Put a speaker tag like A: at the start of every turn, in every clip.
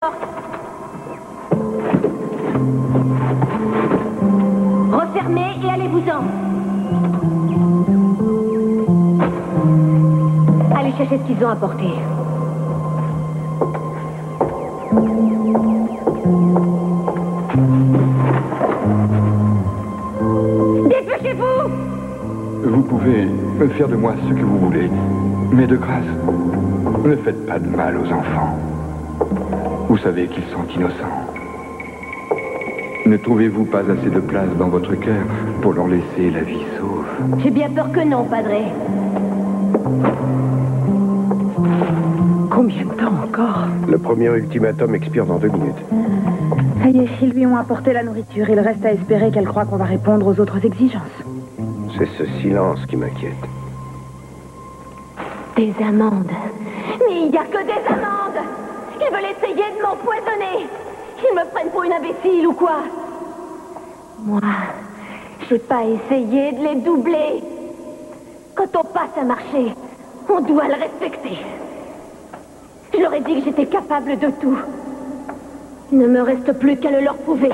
A: Refermez et allez-vous-en. Allez chercher ce qu'ils ont apporté. Dépêchez-vous!
B: Vous pouvez me faire de moi ce que vous voulez, mais de grâce, ne faites pas de mal aux enfants. Vous savez qu'ils sont innocents. Ne trouvez-vous pas assez de place dans votre cœur pour leur laisser la vie sauve?
A: J'ai bien peur que non, Padré.
C: Combien de temps encore?
D: Le premier ultimatum expire dans 2 minutes.
C: Ça y est, ils lui ont apporté la nourriture. Il reste à espérer qu'elle croit qu'on va répondre aux autres exigences.
D: C'est ce silence qui m'inquiète.
A: Des amandes. Mais il n'y a que des amandes! Ils veulent essayer de m'empoisonner! Ils me prennent pour une imbécile ou quoi? Moi, j'ai pas essayé de les doubler. Quand on passe un marché, on doit le respecter. Je leur ai dit que j'étais capable de tout. Il ne me reste plus qu'à le leur prouver.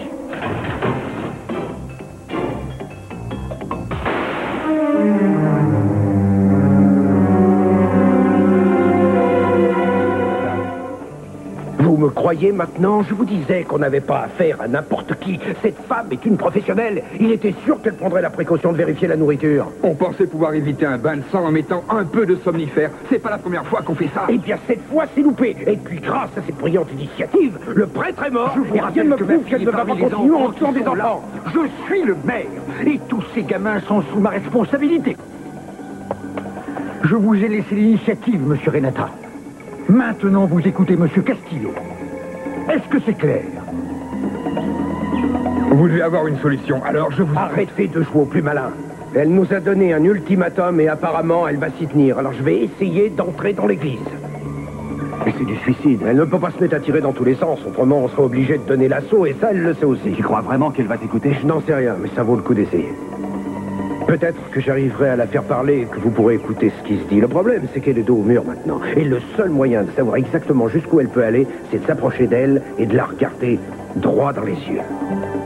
D: Vous me croyez maintenant? Je vous disais qu'on n'avait pas affaire à n'importe qui. Cette femme est une professionnelle. Il était sûr qu'elle prendrait la précaution de vérifier la nourriture.
B: On pensait pouvoir éviter un bain de sang en mettant un peu de somnifère. C'est pas la première fois qu'on fait ça.
D: Eh bien, cette fois, c'est loupé. Et puis, grâce à cette brillante initiative, le prêtre est mort. Et rien ne me prouve qu'elle ne va pas continuer en tuant des enfants.
E: Je suis le maire, et tous ces gamins sont sous ma responsabilité. Je vous ai laissé l'initiative, monsieur Renata. Maintenant, vous écoutez monsieur Castillo. Est-ce que c'est clair?
B: Vous devez avoir une solution, alors je vous...
D: Arrêtez de jouer au plus malin. Elle nous a donné un ultimatum et apparemment, elle va s'y tenir. Alors je vais essayer d'entrer dans l'église. Mais c'est du suicide. Elle ne peut pas se mettre à tirer dans tous les sens. Autrement, on sera obligé de donner l'assaut et ça, elle le sait aussi.
E: Tu crois vraiment qu'elle va t'écouter?
D: Je n'en sais rien, mais ça vaut le coup d'essayer. Peut-être que j'arriverai à la faire parler et que vous pourrez écouter ce qui se dit. Le problème, c'est qu'elle est dos au mur maintenant. Et le seul moyen de savoir exactement jusqu'où elle peut aller, c'est de s'approcher d'elle et de la regarder droit dans les yeux.